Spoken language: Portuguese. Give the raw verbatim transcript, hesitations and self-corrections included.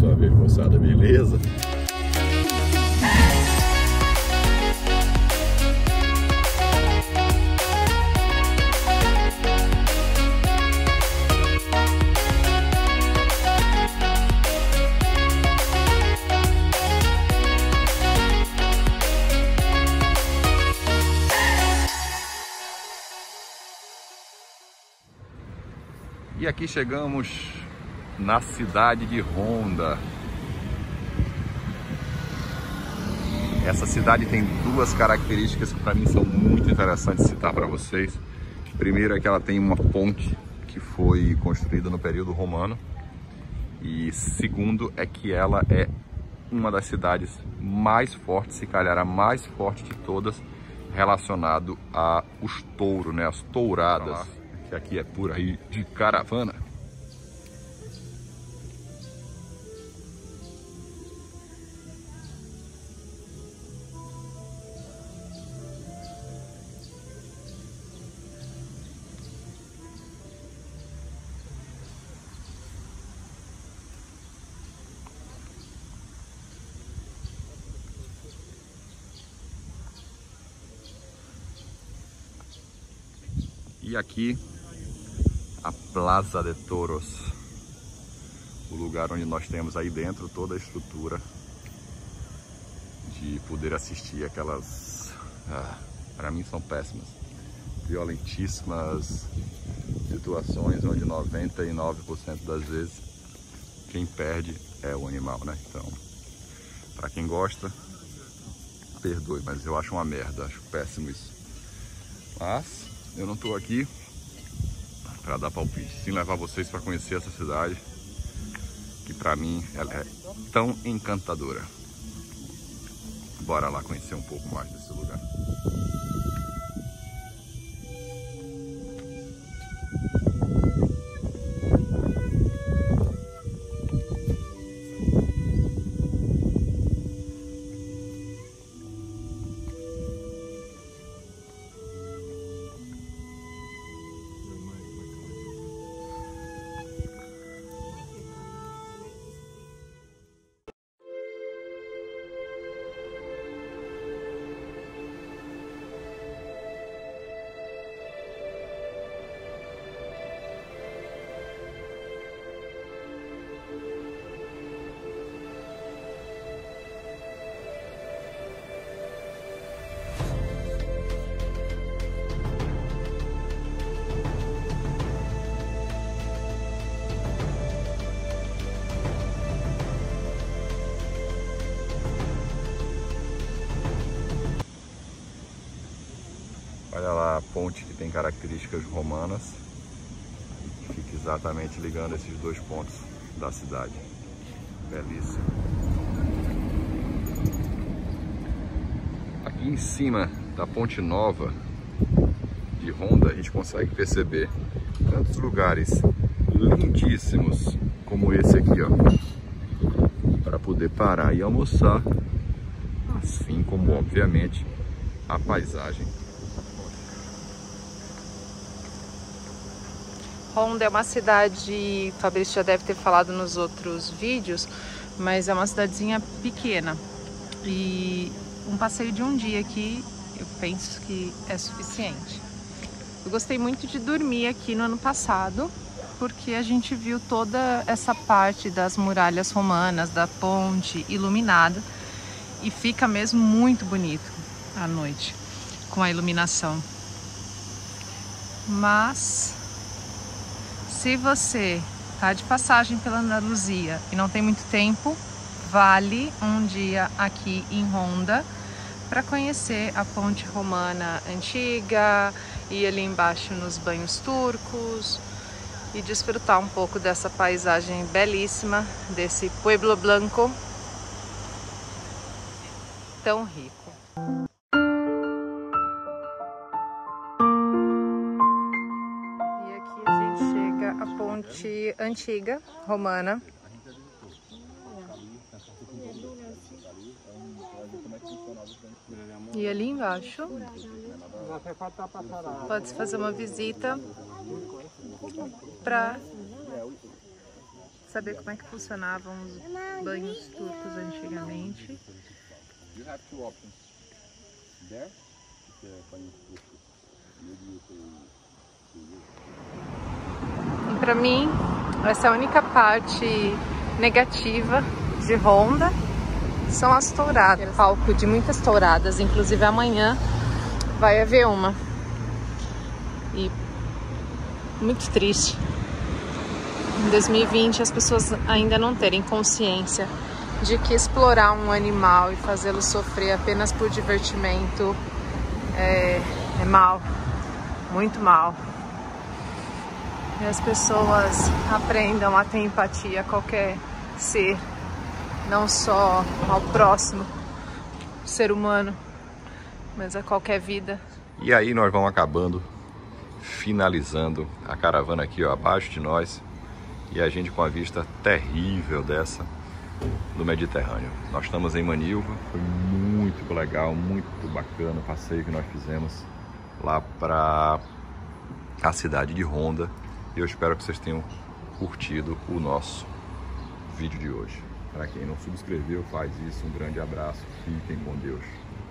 uma vez, moçada, beleza? E aqui chegamos na cidade de Honda. Essa cidade tem duas características que para mim são muito interessantes de citar para vocês. Primeiro é que ela tem uma ponte que foi construída no período romano. E segundo é que ela é uma das cidades mais fortes, se calhar a mais forte de todas, relacionado aos touros, né? As touradas, que aqui é por aí de caravana. E aqui a Plaza de Toros, o lugar onde nós temos aí dentro toda a estrutura de poder assistir aquelas, ah, para mim são péssimas, violentíssimas situações onde noventa e nove por cento das vezes quem perde é o animal, né? Então, para quem gosta, perdoe, mas eu acho uma merda, acho péssimo isso. Mas eu não estou aqui para dar palpite, sim levar vocês para conhecer essa cidade, que para mim ela é tão encantadora. Bora lá conhecer um pouco mais desse lugar. Olha lá a ponte que tem características romanas, fica exatamente ligando esses dois pontos da cidade. Belíssimo. Aqui em cima da ponte nova de Honda a gente consegue perceber tantos lugares lindíssimos como esse aqui, ó, para poder parar e almoçar, assim como obviamente a paisagem. Honda é uma cidade, o Fabrício já deve ter falado nos outros vídeos, mas é uma cidadezinha pequena. E um passeio de um dia aqui, eu penso que é suficiente. Eu gostei muito de dormir aqui no ano passado, porque a gente viu toda essa parte das muralhas romanas, da ponte iluminada, e fica mesmo muito bonito à noite, com a iluminação. Mas se você tá de passagem pela Andaluzia e não tem muito tempo, vale um dia aqui em Honda para conhecer a ponte romana antiga, ir ali embaixo nos banhos turcos e desfrutar um pouco dessa paisagem belíssima, desse Pueblo Blanco tão rico. Ponte antiga, romana. E ali embaixo pode-se fazer uma visita para saber como é que funcionavam os banhos turcos antigamente. You have two options. There, the banho turco. Maybe you can. E pra mim, essa é a única parte negativa de Honda. São as touradas. Palco de muitas touradas, inclusive amanhã vai haver uma. E muito triste. Em dois mil e vinte as pessoas ainda não terem consciência de que explorar um animal e fazê-lo sofrer apenas por divertimento é, é mal, muito mal. E as pessoas aprendam a ter empatia a qualquer ser, não só ao próximo ser humano, mas a qualquer vida. E aí nós vamos acabando, finalizando a caravana aqui, ó, abaixo de nós, e a gente com a vista terrível dessa do Mediterrâneo. Nós estamos em Manilva, foi muito legal, muito bacana o passeio que nós fizemos lá para a cidade de Honda. E eu espero que vocês tenham curtido o nosso vídeo de hoje. Para quem não subscreveu, faz isso. Um grande abraço, fiquem com Deus.